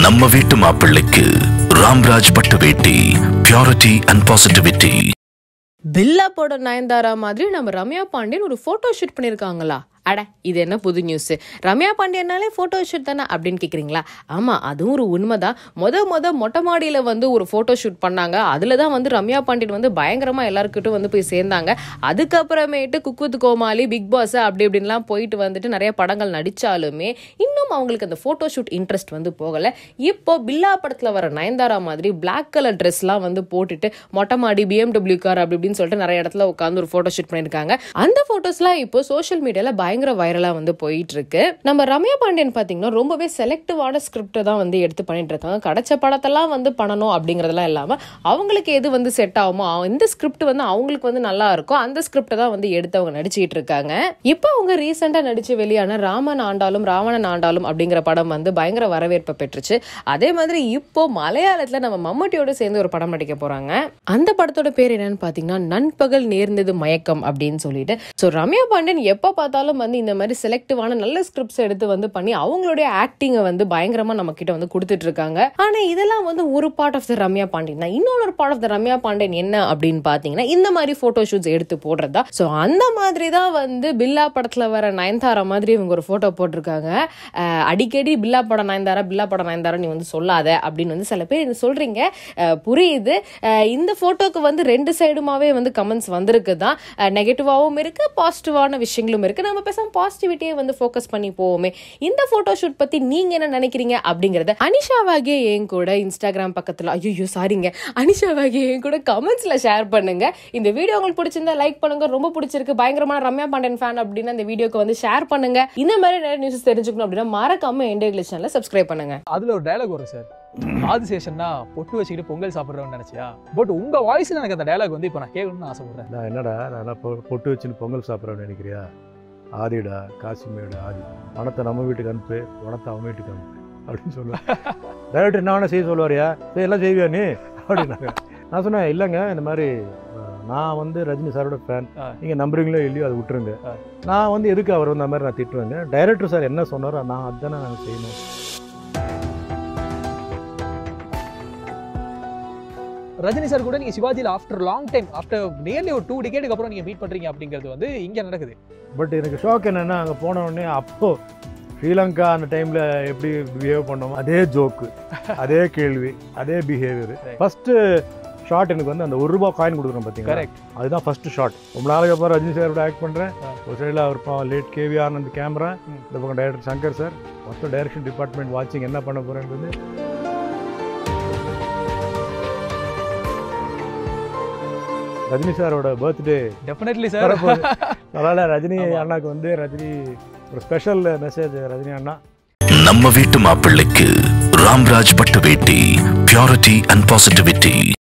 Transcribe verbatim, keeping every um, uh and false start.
நம்ம வீட்டு மாப்பிள்ளைக்கு ராம்ராஜ் பட்டு வேட்டி, பியூரிட்டி அண்ட் பாசிட்டிவிட்டி. பில்லா போட நயன்தாரா மாதிரி நம்ம ரம்யா பாண்டியன் ஒரு போட்டோ ஷூட் பண்ணிருக்காங்களா? அட இது என்ன புது நியூஸ்? ரம்யா பாண்டியனாலே போட்டோ ஷூட் தானே அப்படின்னு கேட்குறீங்களா? ஆமாம், அதுவும் ஒரு உண்மைதான். மொத மொத மொட்டை மாடியில் வந்து ஒரு ஃபோட்டோ ஷூட் பண்ணாங்க. அதில் தான் வந்து ரம்யா பாண்டியன் வந்து பயங்கரமாக எல்லாருக்கிட்டும் வந்து போய் சேர்ந்தாங்க. அதுக்கப்புறமேட்டு cook with Comali, Bigg Boss அப்படி இப்படின்லாம் போயிட்டு வந்துட்டு நிறைய படங்கள் நடித்தாலுமே இன்னும் அவங்களுக்கு அந்த ஃபோட்டோ ஷூட் இன்ட்ரெஸ்ட் வந்து போகலை. இப்போ பில்லா படத்தில் வர நயன்தாரா மாதிரி பிளாக் கலர் ட்ரெஸ்லாம் வந்து போட்டுட்டு மொட்டை மாடி, பிஎம்டபிள்யூ கார் அப்படி இப்படின்னு சொல்லிட்டு நிறைய இடத்துல உட்காந்து ஒரு ஃபோட்டோ ஷூட் பண்ணியிருக்காங்க. அந்த ஃபோட்டோஸ்லாம் இப்போ சோஷியல் மீடியாவில் பயங்கர வைரலா வந்து போயிட்டு இருக்கு. நம்ம ரம்யா பாண்டியன் பாத்தீங்கன்னா ரொம்பவே செலக்டிவான ஸ்கிரிப்ட் தான் வந்து எடுத்து பண்ணிட்டு இருக்காங்க. கிடைச்ச படத்தெல்லாம் வந்து பண்ணணும் அப்படிங்கறதெல்லாம் இல்லாம அவங்களுக்கு எது வந்து செட் ஆகுமோ, இந்த ஸ்கிரிப்ட் வந்து அவங்களுக்கு வந்து நல்லா இருக்கும், அந்த ஸ்கிரிப்ட் தான் வந்து எடுத்து அவங்க நடிச்சிட்டு இருக்காங்க. இப்போ அவங்க ரீசெண்டா நடிச்சு வெளியான ராமன் ஆண்டாலும் ராவணன் ஆண்டாலும் அப்படிங்கிற படம் வந்து பயங்கர வரவேற்பை பெற்றுச்சு. அதே மாதிரி இப்போ மலையாளத்துல நம்ம மம்முட்டியோட சேர்ந்து ஒரு படம் நடிக்க போறாங்க. அந்த படத்தோட பேர் என்னன்னு பாத்தீங்கன்னா நண்பகல் நேர்ந்தது மயக்கம் அப்படின்னு சொல்லிட்டு. சோ ரம்யா பாண்டியன் எப்ப பார்த்தாலும் வந்து இந்த மாதிரி செலக்டிவான நல்ல ஸ்கிரிப்ட்ஸ் எடுத்து வந்து பண்ணி அவங்களுடைய ஆக்டிங்கை வந்து பயங்கரமா நம்ம கிட்ட வந்து கொடுத்துட்டு இருக்காங்க. ஆனா இதெல்லாம் வந்து ஒரு part of the Ramya Pandian தான். இன்னொரு part of the Ramya Pandian என்ன அப்படின்னு பாத்தீங்கன்னா இந்த மாதிரி போட்டோ ஷூட்ஸ் எடுத்து போடுறதா. சோ அந்த மாதிரி தான் வந்து பில்லா படத்துல வர நயன்தாரா மாதிரி இவங்க ஒரு போட்டோ போட்டிருக்காங்க. அடிக்கடி பில்லா படம் நயன்தாரா பில்லா படம் நயன்தாரா நீ வந்து சொல்லாத அப்படின்னு வந்து சில பேர் சொல்றீங்க. புரியுது. இந்த போட்டோக்கு வந்து ரெண்டு சைடுமாவே வந்து கமெண்ட்ஸ் வந்திருக்குதான். நெகட்டிவாவும் இருக்கு, பாசிட்டிவான விஷயங்களும் இருக்கு. நம்ம பேசாம பாசிட்டிவிட்டியை வந்து ஃபோக்கஸ் பண்ணி போவோமே. இந்த போட்டோ ஷூட் பத்தி நீங்க என்ன நினைக்கிறீங்க அப்படிங்கறத அனிஷா வாகியே என் கூட இன்ஸ்டாகிராம் பக்கத்துல ஐயோ சாரிங்க அனிஷா வாகியே என் கூட கமெண்ட்ஸ்ல ஷேர் பண்ணுங்க. இந்த வீடியோ உங்களுக்கு பிடிச்சிருந்தா லைக் பண்ணுங்க. ரொம்ப பிடிச்சிருக்கு, பயங்கரமான ரம்யா பாண்டியன் ஃபேன் அப்படின்னா இந்த வீடியோக்கு வந்து ஷேர் பண்ணுங்க. இந்த மாதிரி நிறைய நியூஸ் தெரிஞ்சுக்கணும் அப்படின்னா மறக்காம IndiaGlitz சேனலை சப்ஸ்கிரைப் பண்ணுங்க. அதுல ஒரு டயலாக் வரும் சார், ஆதிசேஷன்னா பொட்டு வச்சுக்கிட்டு பொங்கல் சாப்பிட்றவன்னு நினைச்சியா? பட் உங்க வாய்ஸ்ல எனக்கு அந்த டயலாக் வந்து இப்போ நான் கேட்கணும்னு ஆசைப்படுறேன். நான் என்னடா நான் பொட்டு வச்சுன்னு பொங்கல் சாப்பிட்றவன்னு நினைக்கிறியா? ஆதிடா, காசிமேடு ஆதி, பணத்தை நம்ம வீட்டுக்கு அனுப்பு, பணத்தை அவன் வீட்டுக்கு அனுப்பு அப்படின்னு சொல்லுவேன். டைரக்டர் என்ன வேணா செய்ய சொல்லுவாரியா? சரி எல்லாம் செய்வியா நீ அப்படின்னாங்க. நான் சொன்னேன் இல்லைங்க, இந்த மாதிரி நான் வந்து ரஜினி சாரோட ஃபேன், நீங்கள் நம்புறீங்களோ இல்லையோ அதை விட்டுருங்க. நான் வந்து எதுக்கு அவர் வந்து அந்த மாதிரி நான் திட்டுவேங்க. டைரக்டர் சார் என்ன சொன்னாரோ நான் அதுதானே நாங்கள் செய்யணும். ரஜினி சார் கூட நீங்க சிவாஜியில் after long time after nearly ஒரு டூ டிகேடுக்கு அப்புறம் நீங்க மீட் பண்றீங்க அப்படிங்கிறது வந்து இங்க நடக்குது. பட் எனக்கு ஷாக் என்னன்னா, அங்கே போன உடனே அப்போ ஸ்ரீலங்கா அந்த டைம்ல எப்படி பிஹேவ் பண்ணோம், அதே ஜோக்கு, அதே கேள்வி, அதே பிஹேவியர். ஃபர்ஸ்ட் ஷார்ட் எனக்கு வந்து அந்த ஒரு ரூபா காயின் கொடுக்குறோம் பார்த்தீங்களா, அதுதான் ஃபர்ஸ்ட் ஷார்ட். ரொம்ப நாளைக்கு அப்புறம் ரஜினி சாரோட ஆக்ட் பண்ணுறேன். ஒரு சைடில் அவர் லேட் கேவிஆர் அந்த கேமரா, இந்த பக்கம் டைரக்டர் சங்கர் சார், மொத்தம் டைரக்ஷன் டிபார்ட்மெண்ட் வாட்சிங் என்ன பண்ண போகிறேன்றது. ரஜினி சாரோட பர்த்டே டெஃபினெட்லி சார். அதனால ரஜினி அண்ணாக்கு வந்து ரஜினி ஒரு ஸ்பெஷல் மெசேஜ். ரஜினி அண்ணா, நம்ம வீட்டு மாப்பிள்ளைக்கு ராம்ராஜ் பட்டு வேட்டி, பியூரிட்டி அண்ட் பாசிட்டிவிட்டி.